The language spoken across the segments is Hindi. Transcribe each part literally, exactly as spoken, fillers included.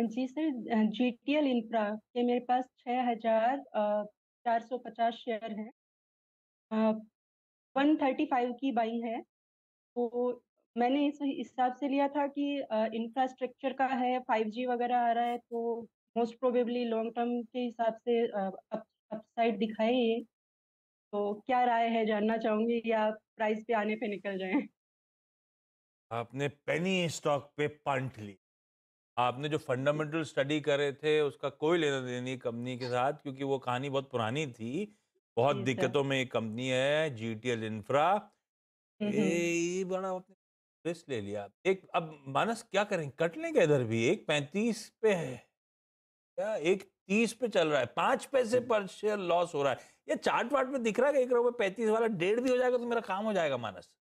जी सर, जीटीएल इंफ्रा के मेरे पास छः हजार चार सौ पचास शेयर हैं। वन थर्टी फाइव की बाइंग है। तो मैंने इस हिसाब से लिया था कि इंफ्रास्ट्रक्चर का है, फाइव जी वगैरह आ रहा है, तो मोस्ट प्रोबेबली लॉन्ग टर्म के हिसाब से अप अपसाइड दिखाए ये। तो क्या राय है, जानना चाहूंगी, या प्राइस पे आने पे निकल जाएं? आपने पेनी स्टॉक पे पंट ली। आपने जो फंडामेंटल स्टडी करे थे उसका कोई लेना देना नहीं कंपनी के साथ, क्योंकि वो कहानी बहुत पुरानी थी। बहुत जी सर। दिक्कतों में एक कंपनी है जीटीएल इंफ्रा। हम्म हम्म। ये बड़ा आपने रिस्क ले लिया। एक अब मानस क्या करें, कट लेंगे इधर भी। एक पैंतीस पे है क्या, एक तीस पे चल रहा है, पांच पैसे पर शेयर लॉस हो रहा है। ये चार्ट वार्ट में दिख रहा है कि एक रुपए पैंतीस वाला डेढ़ भी हो जाएगा तो मेरा काम हो जाएगा मानस।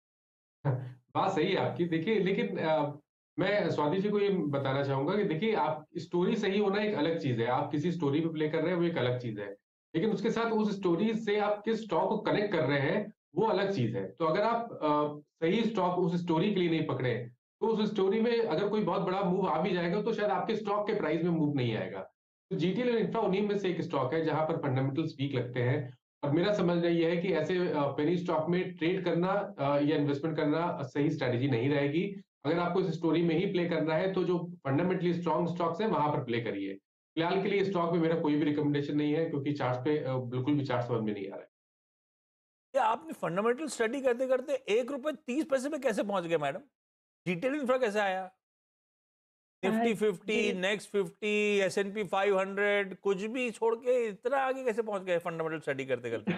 बात सही है आपकी। देखिए, लेकिन अ, मैं स्वाति जी को ये बताना चाहूंगा कि देखिए, आप स्टोरी सही होना एक अलग चीज है। आप किसी स्टोरी पे प्ले कर रहे हैं, वो एक अलग चीज है। लेकिन उसके साथ उस स्टोरी से आप किस स्टॉक को कनेक्ट कर रहे हैं, वो अलग चीज है। तो अगर आप अ, सही स्टॉक उस स्टोरी के लिए नहीं पकड़े, तो उस स्टोरी में अगर कोई बहुत बड़ा मूव आ भी जाएगा तो शायद आपके स्टॉक के प्राइस में मूव नहीं आएगा। तो जीटीएल और इंफ्रा उन्हीं में से एक स्टॉक है जहां पर फंडामेंटल्स वीक लगते हैं। और मेरा समझना ये है कि ऐसे पेनी स्टॉक में ट्रेड करना अ, या इन्वेस्टमेंट करना सही स्ट्रैटेजी नहीं रहेगी। अगर आपको इस स्टोरी में ही प्ले करना है तो जो फंडामेंटली स्ट्रांग स्टॉक्स हैं वहां पर प्ले करिए। फिलहाल के लिए स्टॉक में मेरा कोई भी रिकमेंडेशन नहीं है, क्योंकि चार्ट पे अ, बिल्कुल भी चार्ट समझ में नहीं आ रहा है। ये आपने फंडामेंटल स्टडी करते करते एक रुपए तीस पैसे पे कैसे पहुंच गए मैडम? डिटेल इंफ्रा कैसे आया? अ, निफ्टी फिफ्टी, जी next fifty, S N P five hundred, कुछ भी छोड़ के इतना आगे कैसे पहुंच गए फंडामेंटल स्टडी करते करते?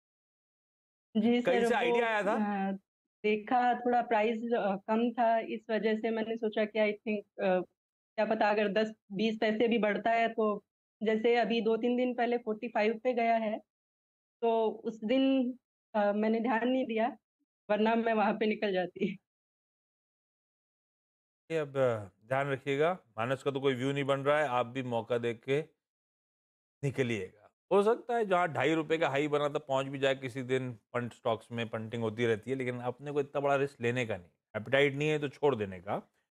जी कहीं सर, से वो आइडिया आया था? अ, देखा, थोड़ा प्राइस कम था, इस वजह से मैंने सोचा कि आई थिंक क्या पता अगर दस बीस पैसे भी बढ़ता है तो। जैसे अभी दो तीन दिन पहले फोर्टी फाइव पे गया है, तो उस दिन अ, मैंने ध्यान नहीं दिया, वरना मैं वहां पे निकल जाती। ये अब ध्यान रखिएगा, मानस का तो कोई व्यू नहीं बन रहा है, आप भी मौका देख के निकलिएगा। हो सकता है जहाँ ढाई रुपए का हाई बना था पहुंच भी जाए किसी दिन। फंड स्टॉक्स में पंटिंग होती रहती है, लेकिन अपने को इतना बड़ा रिस्क लेने का नहीं, एपेटाइट नहीं है तो छोड़ देने का।